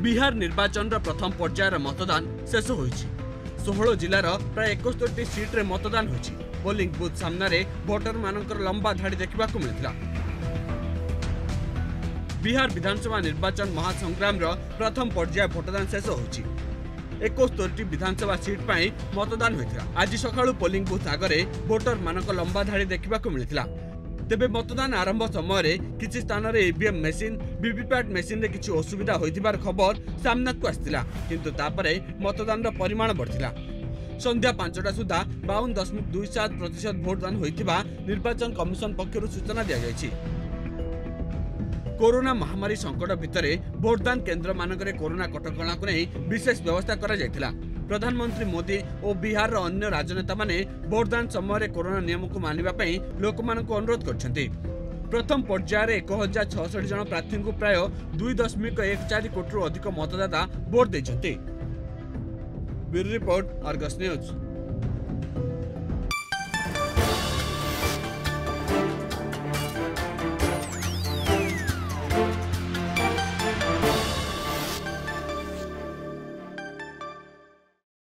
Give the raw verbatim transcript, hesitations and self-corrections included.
बिहार निर्वाचन प्रथम पर्यायर मतदान शेष होइछि। सोलह जिलार प्राय इकहत्तर सीट रे मतदान होइछि। पोलिंग बूथ सामने भोटर मानकर लंबा धाड़ी देखा मिलता। बिहार विधानसभा निर्वाचन महासंग्राम प्रथम पर्याय भोटदान शेष होइछि। इकहत्तर विधानसभा सीट पर मतदान होता। आज सका पोलिंग बूथ आगे भोटर मानक लंबा धाड़ी देखा मिलता। तेबे मतदान आरंभ समय किसी स्थान में ईवीएम मेसीन वीवीपैट मेसीन रे किसी असुविधा होइथिबार खबर सामना को आसतिला, किंतु तापरे मतदान परिमाण बढ़िला। संध्या पांचटा सुधा बावन दशमिक दुई सात प्रतिशत भोटदान होइथिबा निर्वाचन कमिशन पक्षरु सूचना दिया जायछि। कोरोना महामारी संकट भितर भोटदान केन्द्र मानकरे कोरोना कटकणा को नहीं विशेष व्यवस्था करा जायथिला। प्रधानमंत्री मोदी और बिहार अन्य राजनेता माने भोटदान समय कोरोना नियम को मानिबा पई लोक मानक अनुरोध करछन्ति। प्रथम पर्यायर एक हजार छसठ जन प्रार्थी को प्राय दुई दशमिक एक चार कोटी अधिक मतदाता भोट देछन्ति। Bureau report, Argus news.